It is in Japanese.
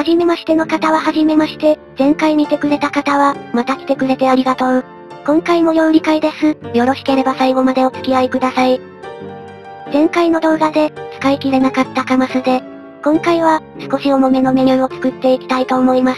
じめましての方ははじめまして、前回見てくれた方は、また来てくれてありがとう。今回も料理会です。よろしければ最後までお付き合いください。前回の動画で、使い切れなかったカマスで、今回は、少し重めのメニューを作っていきたいと思います。